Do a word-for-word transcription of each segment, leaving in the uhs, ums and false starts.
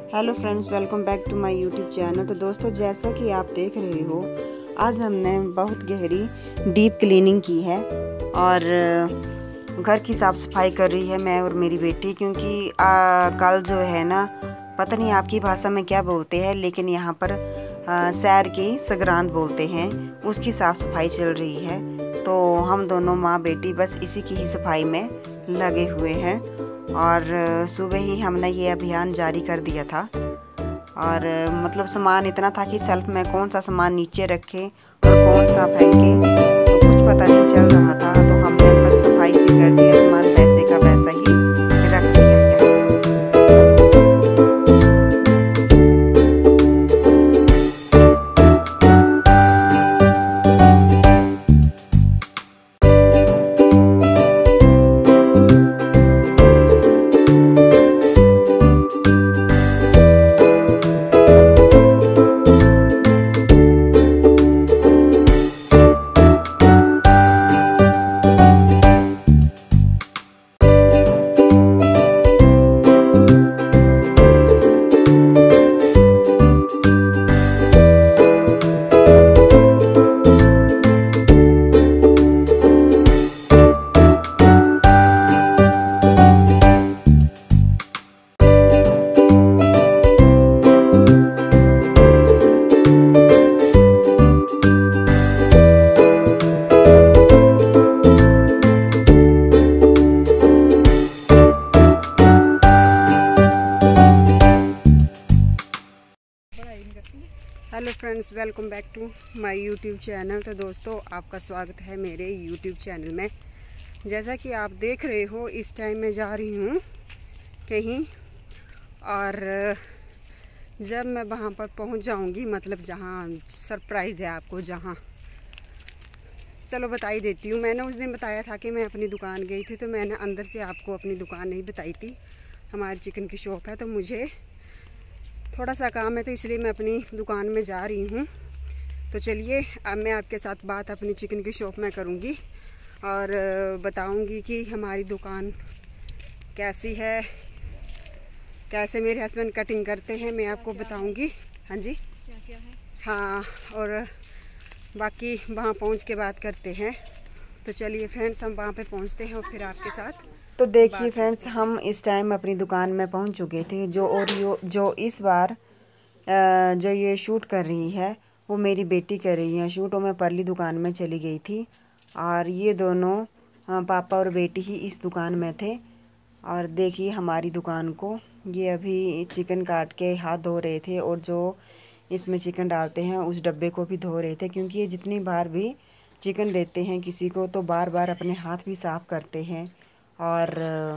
Hello friends, welcome back to my YouTube channel. तो दोस्तों, जैसा कि आप देख रहे हो, आज हमने बहुत गहरी डीप क्लीनिंग की है और घर की साफ़ सफाई कर रही है मैं और मेरी बेटी। क्योंकि आ, कल जो है ना, पता नहीं आपकी भाषा में क्या बोलते हैं, लेकिन यहाँ पर आ, सैर की संक्रांत बोलते हैं, उसकी साफ़ सफाई चल रही है। तो हम दोनों माँ बेटी बस इसी की ही सफाई में लगे हुए हैं। और सुबह ही हमने ये अभियान जारी कर दिया था। और मतलब सामान इतना था कि सेल्फ में कौन सा सामान नीचे रखे और कौन सा फेंके, तो कुछ पता नहीं चल रहा था। तो हमने बस सफाई सी कर दिया, सामान पैसे का पैसा ही रख दिया। Hello friends, welcome back to my YouTube channel. तो दोस्तों, आपका स्वागत है मेरे यूट्यूब चैनल में। जैसा कि आप देख रहे हो, इस टाइम मैं जा रही हूँ कहीं, और जब मैं वहाँ पर पहुँच जाऊँगी, मतलब जहाँ सरप्राइज़ है आपको, जहाँ चलो बता ही देती हूँ। मैंने उस दिन बताया था कि मैं अपनी दुकान गई थी, तो मैंने अंदर से आपको अपनी दुकान नहीं बताई थी। हमारी चिकन की शॉप है, तो मुझे थोड़ा सा काम है, तो इसलिए मैं अपनी दुकान में जा रही हूँ। तो चलिए, अब मैं आपके साथ बात अपनी चिकन की शॉप में करूँगी और बताऊँगी कि हमारी दुकान कैसी है, कैसे मेरे हस्बैंड कटिंग करते हैं, मैं आपको बताऊँगी। हाँ जी, क्या क्या है, हाँ, और बाकी वहाँ पहुँच के बात करते हैं। तो चलिए फ्रेंड्स, हम वहाँ पे पहुँचते हैं और फिर आपके साथ। तो देखिए फ्रेंड्स, हम इस टाइम अपनी दुकान में पहुंच चुके थे। जो और यो जो इस बार जो ये शूट कर रही है, वो मेरी बेटी कर रही है शूट। और मैं परली दुकान में चली गई थी, और ये दोनों पापा और बेटी ही इस दुकान में थे। और देखिए हमारी दुकान को, ये अभी चिकन काट के हाथ धो रहे थे, और जो इसमें चिकन डालते हैं उस डब्बे को भी धो रहे थे। क्योंकि ये जितनी बार भी चिकन देते हैं किसी को, तो बार बार अपने हाथ भी साफ़ करते हैं और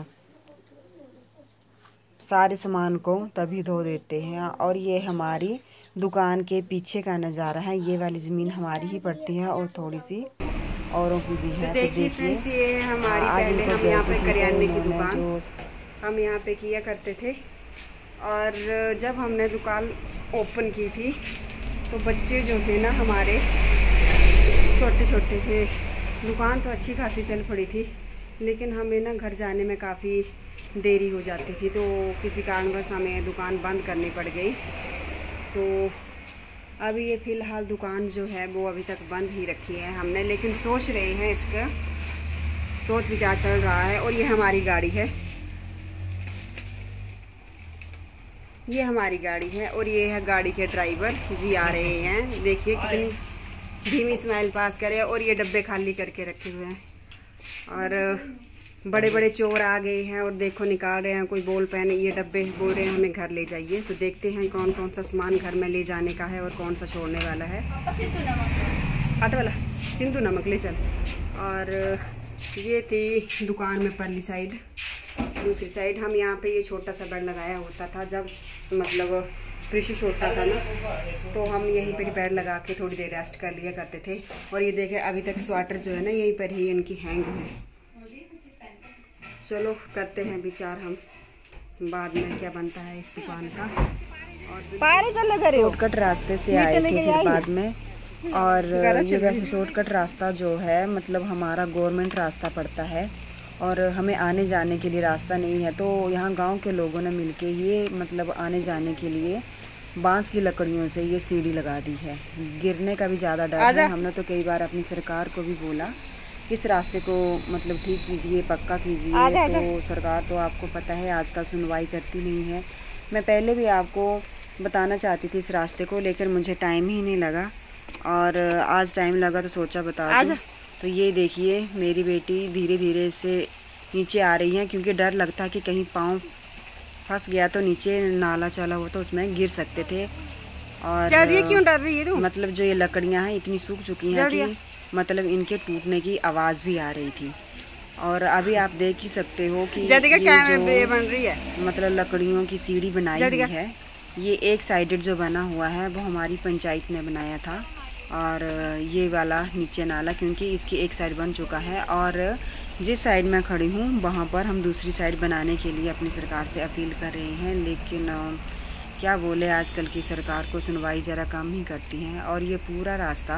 सारे सामान को तभी धो देते हैं। और ये हमारी दुकान के पीछे का नज़ारा है। ये वाली ज़मीन हमारी ही पड़ती है और थोड़ी सी औरों की भी है। तो देखिए फ्रेंड्स, ये हमारी पहले हम यहाँ पे करियाने की दुकान जो हम यहाँ पे किया करते थे। और जब हमने दुकान ओपन की थी, तो बच्चे जो थे ना हमारे छोटे छोटे थे। दुकान तो अच्छी खासी चल पड़ी थी, लेकिन हमें ना घर जाने में काफ़ी देरी हो जाती थी, तो किसी कारणवश हमें दुकान बंद करनी पड़ गई। तो अभी ये फ़िलहाल दुकान जो है वो अभी तक बंद ही रखी है हमने, लेकिन सोच रहे हैं, इसका सोच विचार चल रहा है। और ये हमारी गाड़ी है, ये हमारी गाड़ी है, और ये है गाड़ी के ड्राइवर जी आ रहे हैं। देखिए कितनी धीमी स्माइल पास करे, और ये डब्बे खाली करके रखे हुए हैं। और बड़े बड़े चोर आ गए हैं, और देखो निकाल रहे हैं कोई बॉल पेन, ये डब्बे बोल रहे हैं हमें घर ले जाइए। तो देखते हैं कौन कौन सा सामान घर में ले जाने का है और कौन सा छोड़ने वाला है। आटे वाला सिंधु नमक ले चल। और ये थी दुकान में परली साइड। दूसरी साइड हम यहाँ पे ये छोटा सा बेड लगाया होता था, जब मतलब कृषि छोटा था ना, तो हम यहीं पर बेड लगा के थोड़ी देर रेस्ट कर लिया करते थे। और ये देखें, अभी तक स्वेटर जो है ना यहीं पर ही इनकी हैंग है। चलो करते हैं विचार हम बाद में क्या बनता है इस दुकान का। और शॉर्टकट रास्ते से आए थे फिर बाद में। और ये वैसे शॉर्टकट रास्ता जो है, मतलब हमारा गवर्नमेंट रास्ता पड़ता है, और हमें आने जाने के लिए रास्ता नहीं है। तो यहाँ गांव के लोगों ने मिलके ये मतलब आने जाने के लिए बांस की लकड़ियों से ये सीढ़ी लगा दी है। गिरने का भी ज़्यादा डर है। हमने तो कई बार अपनी सरकार को भी बोला इस रास्ते को मतलब ठीक कीजिए, पक्का कीजिए। तो सरकार तो आपको पता है आजकल सुनवाई करती नहीं है। मैं पहले भी आपको बताना चाहती थी इस रास्ते को, लेकिन मुझे टाइम ही नहीं लगा और आज टाइम लगा तो सोचा बता दूं। तो ये देखिए मेरी बेटी धीरे धीरे से नीचे आ रही है, क्योंकि डर लगता है कि कहीं पाँव फंस गया तो नीचे नाला चला हो तो उसमें गिर सकते थे। और क्यों डर रही है तू? मतलब जो ये लकड़ियाँ हैं इतनी सूख चुकी हैं कि मतलब इनके टूटने की आवाज़ भी आ रही थी। और अभी आप देख ही सकते हो कि ये जो बन रही है मतलब लकड़ियों की सीढ़ी बनाई हुई है, ये एक साइडेड जो बना हुआ है वो हमारी पंचायत ने बनाया था। और ये वाला नीचे नाला क्योंकि इसकी एक साइड बन चुका है और जिस साइड मैं खड़ी हूँ वहाँ पर हम दूसरी साइड बनाने के लिए अपनी सरकार से अपील कर रहे हैं। लेकिन क्या बोले, आजकल की सरकार को सुनवाई ज़रा कम ही करती हैं। और ये पूरा रास्ता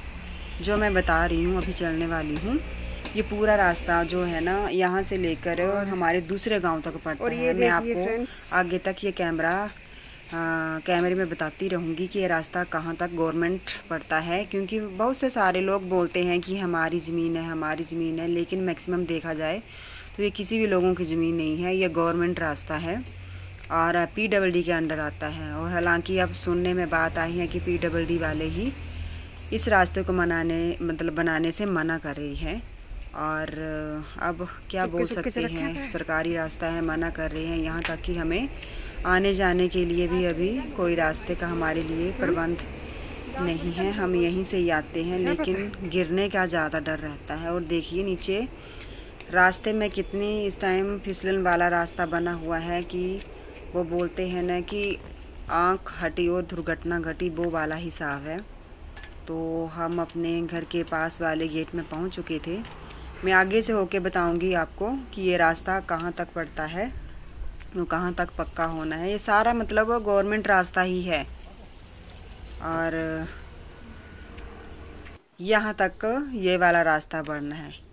जो मैं बता रही हूँ अभी चलने वाली हूँ, ये पूरा रास्ता जो है ना यहाँ से लेकर हमारे दूसरे गांव तक पड़ता और ये है। मैं आपको आगे तक ये कैमरा आ, कैमरे में बताती रहूँगी कि ये रास्ता कहाँ तक गवर्नमेंट पड़ता है, क्योंकि बहुत से सारे लोग बोलते हैं कि हमारी ज़मीन है हमारी ज़मीन है, लेकिन मैक्सिमम देखा जाए तो ये किसी भी लोगों की ज़मीन नहीं है, ये गवर्नमेंट रास्ता है और पी डबल डी के अंडर आता है। और हालांकि अब सुनने में बात आई है कि पी डबल डी वाले ही इस रास्ते को मनाने मतलब बनाने से मना कर रही है। और अब क्या बोल सकते हैं, सरकारी रास्ता है मना कर रहे हैं। यहाँ तक कि हमें आने जाने के लिए भी अभी कोई रास्ते का हमारे लिए प्रबंध नहीं है, हम यहीं से ही आते हैं, लेकिन गिरने का ज़्यादा डर रहता है। और देखिए नीचे रास्ते में कितनी इस टाइम फिसलन वाला रास्ता बना हुआ है कि वो बोलते हैं ना कि आँख हटी और दुर्घटना घटी, वो वाला हिसाब है। तो हम अपने घर के पास वाले गेट में पहुंच चुके थे। मैं आगे से होके बताऊंगी आपको कि ये रास्ता कहाँ तक पड़ता है, वो कहाँ तक पक्का होना है। ये सारा मतलब गवर्नमेंट रास्ता ही है और यहाँ तक ये वाला रास्ता बढ़ना है।